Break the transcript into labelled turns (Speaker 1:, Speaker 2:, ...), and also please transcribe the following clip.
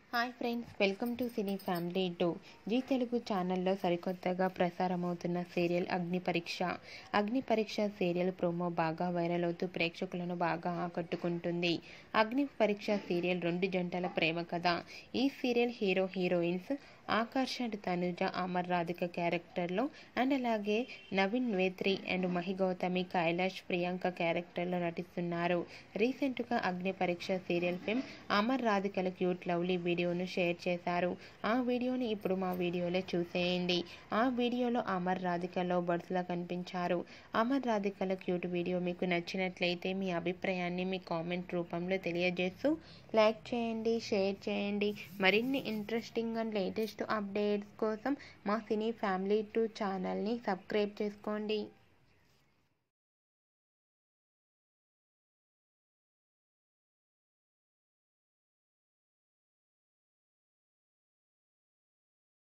Speaker 1: Hi friends, welcome to cine family 2. Zee Telugu ఛానల్లో సరికొత్తగా ప్రసారమవుతున్న serial అగ్ని పరీక్ష సీరియల్ ప్రోమో బాగా వైరల్ అవుతూ ప్రేక్షకులను బాగా ఆకట్టుకుంటుంది. అగ్ని పరీక్ష సీరియల్ 2 జంటల ప్రేమ కథ. ఈ సీరియల్ హీరోయిన్స్ ఆకర్షణ్, తనుజ, అమర్ రాధిక క్యారెక్టర్లో అండ్ అలాగే నవీన్ వేత్రి అండ్ మహిగౌతమి, కైలాష్, ప్రియాంక క్యారెక్టర్లో నటిస్తున్నారు. రీసెంట్గా అగ్ని పరీక్ష సీరియల్ ఫేమ్ అమర్ రాధికల క్యూట్ లవ్లీ వీడియోను షేర్ చేశారు. ఆ వీడియోని ఇప్పుడు మా వీడియోలో చూసేయండి. ఆ వీడియోలో అమర్ రాధిక లవ్ బర్డ్స్లా కనిపించారు. అమర్ రాధికల క్యూట్ వీడియో మీకు నచ్చినట్లయితే మీ అభిప్రాయాన్ని మీ కామెంట్ రూపంలో తెలియజేస్తూ లైక్ చేయండి, షేర్ చేయండి. మరిన్ని ఇంట్రెస్టింగ్ అండ్ లేటెస్ట్ అప్డేట్స్ కోసం మా సినీ ఫ్యామిలీ 2 ఛానల్ని సబ్స్క్రైబ్ చేసుకోండి.